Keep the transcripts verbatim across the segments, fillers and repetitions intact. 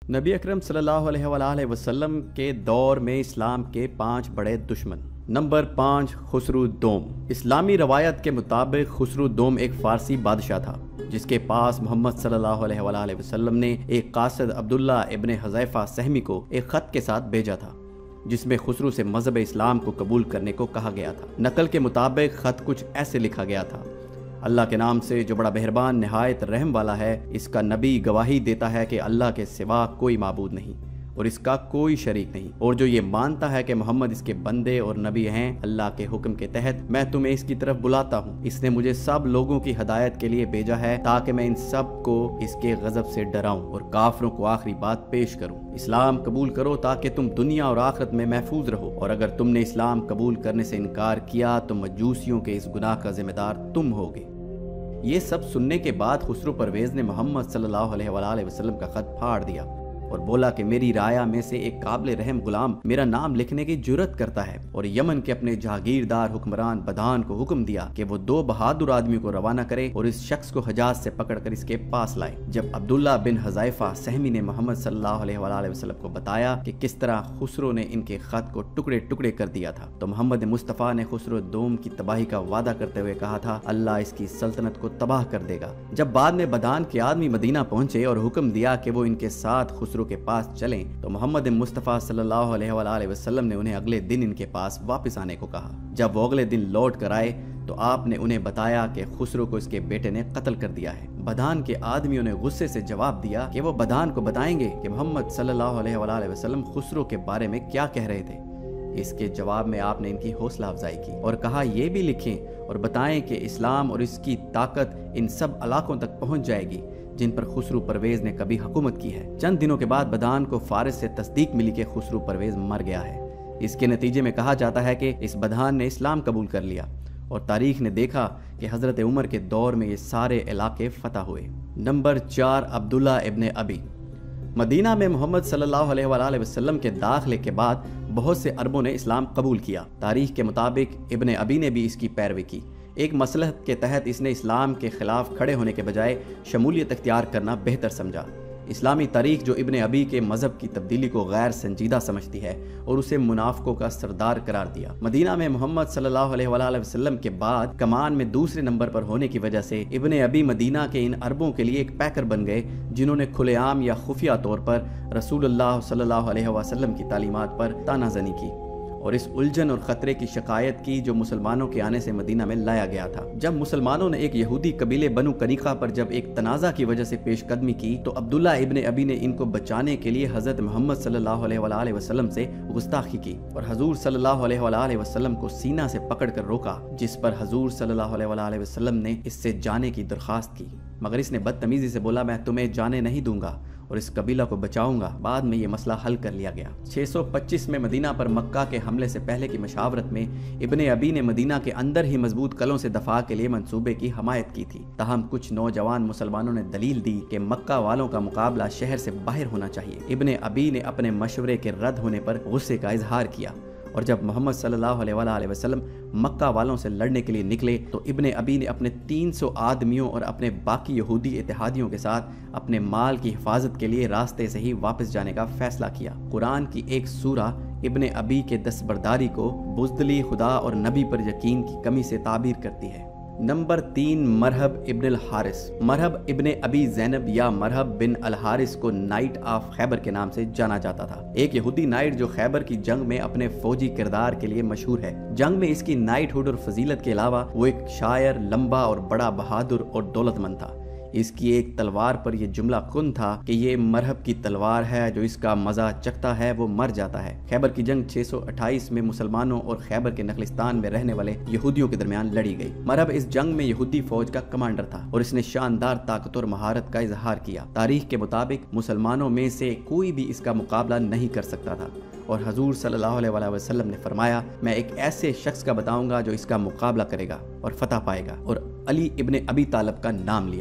नबी अकरम सल्लल्लाहु अलैहि वसल्लम के दौर में इस्लाम के पांच बड़े दुश्मन। नंबर पाँच, खुसरू दोम। इस्लामी रवायत के मुताबिक खुसरू दोम एक फ़ारसी बादशाह था जिसके पास मोहम्मद सल्लल्लाहु अलैहि वसल्लम ने एक कासिद अब्दुल्ला इब्न हुज़ैफ़ा सहमी को एक ख़त के साथ भेजा था जिसमें खुसरू से मज़हब इस्लाम को कबूल करने को कहा गया था। नकल के मुताबिक ख़त कुछ ऐसे लिखा गया था: अल्लाह के नाम से जो बड़ा मेहरबान निहायत रहम वाला है, इसका नबी गवाही देता है कि अल्लाह के सिवा कोई माबूद नहीं और इसका कोई शरीक नहीं, और जो ये मानता है कि मोहम्मद इसके बंदे और नबी हैं, अल्लाह के हुक्म के तहत मैं तुम्हें इसकी तरफ बुलाता हूँ। इसने मुझे सब लोगों की हदायत के लिए भेजा है ताकि मैं इन सब को इसके गजब से डराऊं और काफिरों को आखिरी बात पेश करूं। इस्लाम कबूल करो ताकि तुम दुनिया और आखिरत में महफूज रहो, और अगर तुमने इस्लाम कबूल करने से इनकार किया तो मजूसियों के इस गुनाह का जिम्मेदार तुम होगे। ये सब सुनने के बाद खुसरो परवेज ने मोहम्मद सल्लल्लाहु अलैहि वसल्लम का खत फाड़ दिया और बोला कि मेरी राया में से एक काबिल रहम गुलाम मेरा नाम लिखने की जुर्रत करता है, और यमन के अपने जहागीरदार हुक्मरान बदान को हुक्म दिया कि वो दो बहादुर आदमी को रवाना करे और इस शख्स को हजाज से पकड़कर इसके पास लाए। जब अब्दुल्ला बिन हुज़ैफ़ा सहमी ने मोहम्मद सल्लल्लाहु अलैहि वसल्लम को बताया कि किस तरह खुसरो ने इनके खत को टुकड़े टुकड़े कर दिया था, तो मोहम्मद मुस्तफ़ा ने खुसरो दोम की तबाही का वादा करते हुए कहा था, अल्लाह इसकी सल्तनत को तबाह कर देगा। जब बाद में बदान के आदमी मदीना पहुंचे और हुक्म दिया कि वो इनके साथ खुसरो के पास चलें, तो मोहम्मद मुस्तफ़ा सल्लल्लाहु अलैहि वसल्लम ने उन्हें अगले दिन इनके पास वापस आने को कहा। जब वो अगले दिन लौट कर आए तो आपने उन्हें बताया कि खुसरो को इसके बेटे ने कत्ल कर दिया है। बदान के आदमियों ने गुस्से से जवाब दिया कि वो बदान को बताएंगे कि मोहम्मद सल्लल्लाहु अलैहि वसल्लम खुसरो के बारे में क्या कह रहे थे। इसके जवाब में आपने इनकी हौसला अफजाई की और कहा, ये भी लिखें और बताएं कि इस्लाम और इसकी ताकत इन सब इलाकों तक पहुंच जाएगी जिन पर खुसरू परवेज ने कभी हुकूमत की है। चंद दिनों के बाद बदान को फारिस से तस्दीक मिली कि खुसरू परवेज मर गया है। इसके नतीजे में कहा जाता है कि इस बदान ने इस्लाम कबूल कर लिया और तारीख ने देखा कि हजरत उमर के दौर में ये सारे इलाके फतह हुए। नंबर चार, अब्दुल्ला इब्न अबी। मदीना में मोहम्मद सल्लल्लाहु अलैहि वसल्लम के दाखिले के बाद बहुत से अरबों ने इस्लाम कबूल किया। तारीख के मुताबिक इब्न अबी ने भी इसकी पैरवी की। एक मसलहत के तहत इसने इस्लाम के खिलाफ खड़े होने के बजाय शमूलियत इख्तियार करना बेहतर समझा। इस्लामी तारीख जो इब्न अबी के मजहब की तब्दीली को गैर संजीदा समझती है और उसे मुनाफिकों का सरदार करार दिया। मदीना में मोहम्मद सल्लल्लाहु अलैहि वसल्लम के बाद कमान में दूसरे नंबर पर होने की वजह से इब्न अबी मदीना के इन अरबों के लिए एक पैकर बन गए जिन्होंने खुलेआम या खुफिया तौर पर रसूलुल्लाह सल्लल्लाहु अलैहि वसल्लम की तालीमात पर तानाज़नी की और इस उलझन और ख़तरे की शिकायत की जो मुसलमानों के आने से मदीना में लाया गया था। जब मुसलमानों ने एक यहूदी कबीले बनु कनीका पर जब एक तनाज़ा की वजह से पेशकदमी की तो अब्दुल्ला इब्न अबी ने इनको बचाने के लिए हज़रत मोहम्मद सल्लल्लाहु अलैहि वसल्लम से गुस्ताखी की और हजूर सल्लल्लाहु अलैहि वसल्लम को सीना से पकड़ कर रोका, जिस पर हजूर सल्लल्लाहु अलैहि वसल्लम ने इससे जाने की दरख्वास्त की, मगर इसने बदतमीजी से बोला, मैं तुम्हें जाने नहीं दूंगा और इस कबीला को बचाऊंगा। बाद में ये मसला हल कर लिया गया। छह सौ पच्चीस में मदीना पर मक्का के हमले से पहले की मशावरत में इब्न अबी ने मदीना के अंदर ही मजबूत कलों से दफा के लिए मंसूबे की हमायत की थी। ताहम कुछ नौजवान मुसलमानों ने दलील दी कि मक्का वालों का मुकाबला शहर से बाहर होना चाहिए। इब्न अबी ने अपने मशवरे के रद्द होने पर गुस्से का इजहार किया और जब मोहम्मद सल्लल्लाहु अलैहि वसल्लम मक्का वालों से लड़ने के लिए निकले तो इब्न अबी ने अपने तीन सौ आदमियों और अपने बाकी यहूदी इत्तेहादियों के साथ अपने माल की हिफाजत के लिए रास्ते से ही वापस जाने का फैसला किया। कुरान की एक सूरा इब्न अबी के दस्तबरदारी को बुज़दिली, खुदा और नबी पर यकीन की कमी से ताबीर करती है। नंबर तीन, मरहब इब्न अल हारिस। मरहब इब्न अबी ज़ैनब या मरहब बिन अल हारिस को नाइट ऑफ खैबर के नाम से जाना जाता था। एक यहूदी नाइट जो खैबर की जंग में अपने फौजी किरदार के लिए मशहूर है। जंग में इसकी नाइटहुड और फजीलत के अलावा वो एक शायर, लंबा और बड़ा बहादुर और दौलतमंद था। इसकी एक तलवार पर यह जुमला खुन था कि ये मरहब की तलवार है, जो इसका मजा चखता है वो मर जाता है। खैबर की जंग छह सौ अट्ठाईस में मुसलमानों और खैबर के नखलिस्तान में रहने वाले यहूदियों के दरमियान लड़ी गई। मरहब इस जंग में यहूदी फौज का कमांडर था और इसने शानदार ताकत और महारत का इजहार किया। तारीख के मुताबिक मुसलमानों में से कोई भी इसका मुकाबला नहीं कर सकता था और हजूर सल्लल्लाहु अलैहि वसल्लम ने फरमाया, मैं एक ऐसे शख्स का बताऊंगा जो इसका मुकाबला करेगा और फतह पाएगा, और अली इब्न अबी तालिब का नाम लिया।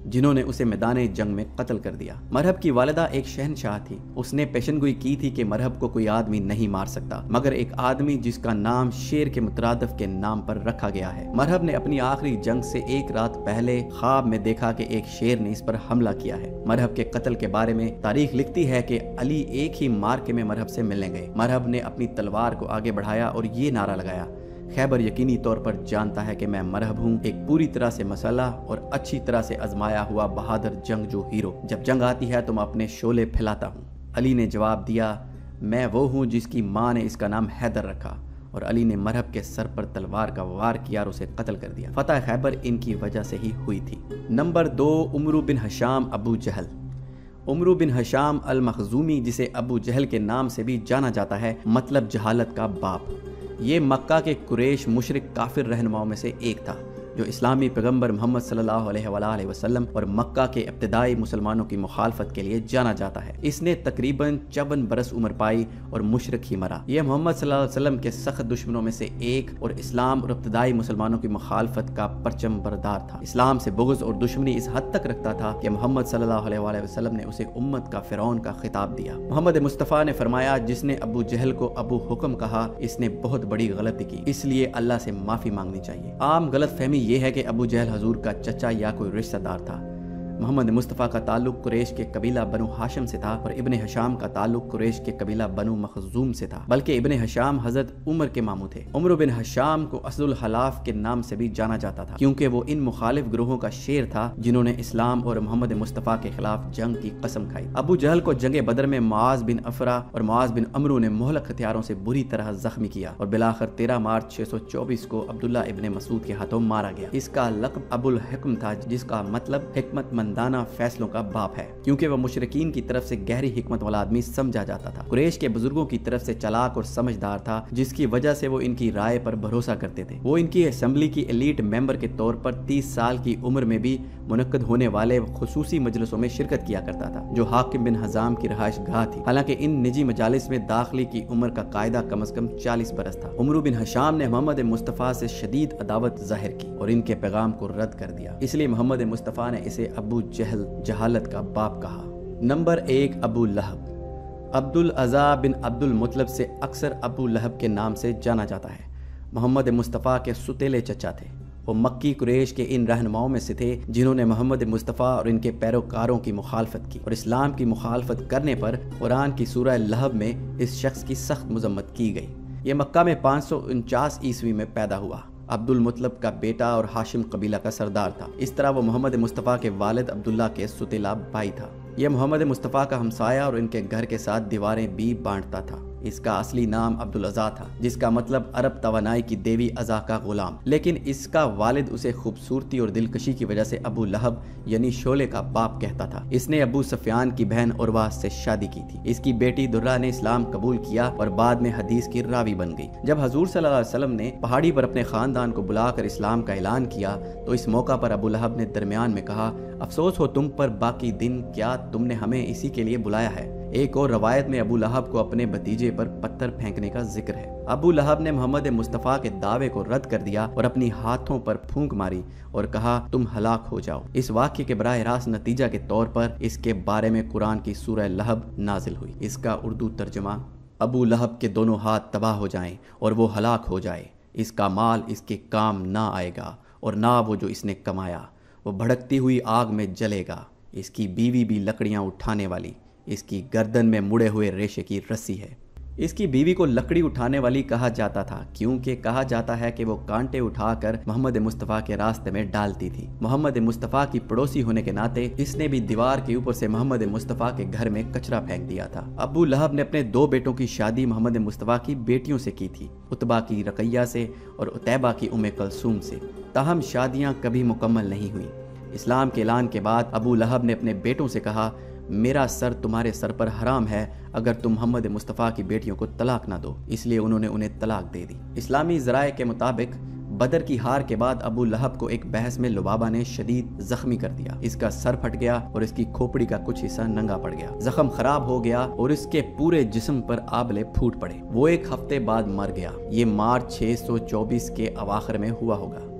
जिन्होंने उसे मैदान जंग में कत्ल कर दिया। मरहब की वालिदा एक शहनशाह थी। उसने पेशनगोई की थी कि मरहब को कोई आदमी नहीं मार सकता मगर एक आदमी जिसका नाम शेर के मुतरादिफ के नाम पर रखा गया है। मरहब ने अपनी आखिरी जंग से एक रात पहले ख्वाब में देखा कि एक शेर ने इस पर हमला किया है। मरहब के कत्ल के बारे में तारीख लिखती है कि अली एक ही मार्के में मरहब से मिलने गए। मरहब ने अपनी तलवार को आगे बढ़ाया और ये नारा लगाया, खैबर यकीनी तौर पर जानता है कि मैं मरहब हूँ, एक पूरी तरह से मसला और अच्छी तरह से आजमाया हुआ बहादुर जंगजू हीरो। जब जंग आती है तो मैं अपने शोले फैलाता हूँ। अली ने जवाब दिया, मैं वो हूँ जिसकी माँ ने इसका नाम हैदर रखा। और अली ने मरहब के सर पर तलवार का वार किया और उसे कत्ल कर दिया। फतह खैबर इनकी वजह से ही हुई थी। नंबर दो, उमरू बिन हशाम अबू जहल। उमरू बिन हशाम अल मखजूमी, जिसे अबू जहल के नाम से भी जाना जाता है, मतलब जहालत का बाप। ये मक्का के कुरैश मुशरिक काफिर रहनुमाओं में से एक था जो इस्लामी पैगंबर मोहम्मद सल्लल्लाहु अलैहि वसल्लम और मक्का के इब्तिदाई मुसलमानों की मुखालफत के लिए जाना जाता है। इसने तकरीबन चौवन बरस उम्र पाई और मुशरिक ही मरा। यह मोहम्मद सल्लल्लाहु अलैहि वसल्लम के सख्त दुश्मनों में से एक और इस्लाम और इब्तिदाई मुसलमानों की मुखालफत का परचम बरदार था। इस्लाम से बुग़्ज़ और दुश्मनी इस हद तक रखता था कि मोहम्मद सल्लल्लाहु अलैहि वसल्लम ने उसे उम्मत का फ़िरौन का खिताब दिया। मोहम्मद मुस्तफ़ा ने फरमाया, जिसने अबू जहल को अबू हुक्म कहा इसने बहुत बड़ी गलती की, इसलिए अल्लाह से माफ़ी मांगनी चाहिए। आम गलत फहमी ये है कि अबू जहल हजूर का चचा या कोई रिश्तेदार था। मोहम्मद मुस्तफ़ा का ताल्लुक कुरैश के कबीला बनु हाशिम से था और इब्ने हशाम का ताल्लुक कुरैश के कबीला बनु मखजूम से था, बल्कि इब्ने हशाम हजरत उमर के मामू थे। उमर बिन हशाम को असदुल हलाफ के नाम से भी जाना जाता था क्योंकि वो इन मुखालिफ ग्रोहों का शेर था जिन्होंने इस्लाम और मोहम्मद मुस्तफ़ा के खिलाफ जंग की कसम खाई। अबू जहल को जंगे बदर में मुआज बिन अफरा और मुआज बिन अमरू ने मोहलक हथियारों से बुरी तरह जख्मी किया और बिलाखिर तेरह मार्च छह सौ चौबीस को अब्दुल्ला इब्ने मसूद के हाथों मारा गया। इसका लक़ब अबुल हिक्म था, जिसका मतलब हिकमत मंदाना फैसलों का बाप है, क्योंकि वह मुशरिकीन की तरफ से गहरी हिकमत वाला आदमी समझा जाता था। कुरैश के बुजुर्गों की तरफ से चालाक और समझदार था, जिसकी वजह से वो इनकी राय पर भरोसा करते थे। वो इनकी असेंबली की एलीट मेंबर के तौर पर तीस साल की उम्र में भी मुनक्कद होने वाले खुसूसी मजलिसों में शिरकत किया करता था, जो हाकिम बिन हजाम की रहाइश गाह थी। हालांकि इन निजी मजालिस में दाखिली की उम्र का कायदा कम अज कम चालीस बरस था। उमरू बिन हशाम ने मोहम्मद मुस्तफ़ा से शदीद अदावत जाहिर की और इनके पैगाम को रद्द कर दिया, इसलिए मोहम्मद मुस्तफ़ा ने इसे अबू जहल जहालत का बाप कहा। नंबर एक, अबू लहब। अब्दुल अज़ा बिन अब्दुल मुतलब से अक्सर अबू लहब के नाम से जाना जाता है। मोहम्मद मुस्तफ़ा के सुतेले चचा थे। वो मक्की कुरैश के इन रहनुमाओं में से थे जिन्होंने मोहम्मद मुस्तफ़ा और इनके पैरोकारों की मुखालफत की और इस्लाम की मुखालफत करने पर कुरान की सूरह लहब में इस शख्स की सख्त मजम्मत की गई। ये मक्का में पाँच सौ उनचास ईस्वी में पैदा हुआ। अब्दुल मुतलब का बेटा और हाशिम कबीला का सरदार था। इस तरह वो मोहम्मद मुस्तफ़ा के वालिद अब्दुल्ला के सुतेला भाई था। यह मोहम्मद मुस्तफ़ा का हमसाया और इनके घर के साथ दीवारें भी बांटता था। इसका असली नाम अब्दुल अज़ा था, जिसका मतलब अरब तवानाई की देवी अज़ा का गुलाम, लेकिन इसका वालिद उसे खूबसूरती और दिलकशी की वजह से अबू लहब यानी शोले का बाप कहता था। इसने अबू सफियान की बहन उर्वा से शादी की थी। इसकी बेटी दुर्रा ने इस्लाम कबूल किया और बाद में हदीस की रावी बन गई। जब हजूर सल्लल्लाहु अलैहि वसल्लम ने पहाड़ी पर अपने खानदान को बुलाकर इस्लाम का ऐलान किया तो इस मौका पर अबू लहब ने दरमियान में कहा, अफसोस हो तुम पर बाकी दिन, क्या तुमने हमें इसी के लिए बुलाया है। एक और रवायत में अबू लहब को अपने भतीजे पर पत्थर फेंकने का जिक्र है। अबू लहब ने मोहम्मद मुस्तफ़ा के दावे को रद्द कर दिया और अपनी हाथों पर फूंक मारी और कहा, तुम हलाक हो जाओ। इस वाक़ये के बराह रास्त नतीजा के तौर पर इसके बारे में कुरान की सूरह लहब नाजिल हुई। इसका उर्दू तर्जुमा, अबू लहब के दोनों हाथ तबाह हो जाएं और वो हलाक हो जाए। इसका माल इसके काम ना आएगा और ना वो जो इसने कमाया। वो भड़कती हुई आग में जलेगा। इसकी बीवी भी लकड़ियाँ उठाने वाली, इसकी गर्दन में मुड़े हुए रेशे की रस्सी है। इसकी बीवी को लकड़ी उठाने वाली कहा जाता था क्योंकि कहा जाता है कि वो कांटे उठाकर मोहम्मद मुस्तफ़ा के रास्ते में डालती थी। मोहम्मद मुस्तफ़ा की पड़ोसी होने के नाते इसने भी दीवार के ऊपर से मोहम्मद मुस्तफ़ा के घर में कचरा फेंक दिया था। अबू लहब ने अपने दो बेटों की शादी मोहम्मद मुस्तफ़ा की बेटियों से की थी, उतबा की रकैया से और उतैबा की उम्मे कलसूम से। ताहम शादियाँ कभी मुकम्मल नहीं हुई। इस्लाम के ऐलान के बाद अबू लहब ने अपने बेटों से कहा, मेरा सर तुम्हारे सर पर हराम है अगर तुम मोहम्मद मुस्तफ़ा की बेटियों को तलाक ना दो। इसलिए उन्होंने उन्हें तलाक दे दी। इस्लामी ज़राए के मुताबिक बदर की हार के बाद अबू लहब को एक बहस में लुबाबा ने शदीद जख्मी कर दिया। इसका सर फट गया और इसकी खोपड़ी का कुछ हिस्सा नंगा पड़ गया। जख्म खराब हो गया और इसके पूरे जिस्म पर आबले फूट पड़े। वो एक हफ्ते बाद मर गया। ये मार्च छह सौ चौबीस के अवाखिर में हुआ होगा।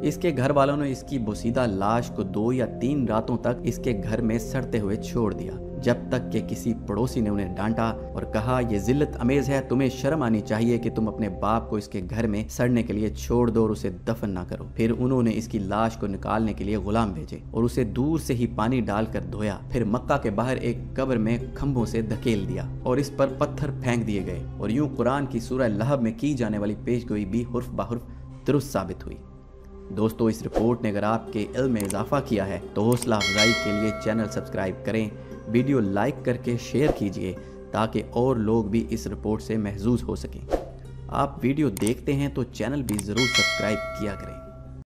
اس کے گھر والوں نے اس کی بوسیدہ لاش کو دو یا تین راتوں تک اس کے گھر میں سڑتے ہوئے چھوڑ دیا، جب تک کہ کسی پڑوسی نے انہیں ڈانٹا اور کہا یہ ذلت امیز ہے، تمہیں شرم آنی چاہیے کہ تم اپنے باپ کو اس کے گھر میں سڑنے کے لیے چھوڑ دو اور اسے دفن نہ کرو۔ پھر انہوں نے اس کی لاش کو نکالنے کے لیے غلام بھیجے اور اسے دور سے ہی پانی ڈال کر دھویا، پھر مکہ کے باہر ایک قبر میں کھمبوں سے دھکیل دیا اور اس پر پتھر پھینک دیے گئے، اور یوں قرآن کی سورہ لہب میں کی جانے والی پیش گوئی بھی حرف بحرف درست ثابت ہوئی۔ دوستو، اس رپورٹ نے اگر آپ کے علم میں اضافہ کیا ہے تو حوصلہ افزائی کے لیے چینل سبسکرائب کریں، ویڈیو لائک کر کے شیئر کیجئے تاکہ اور لوگ بھی اس رپورٹ سے محظوظ ہو سکیں۔ آپ ویڈیو دیکھتے ہیں تو چینل بھی ضرور سبسکرائب کیا کریں۔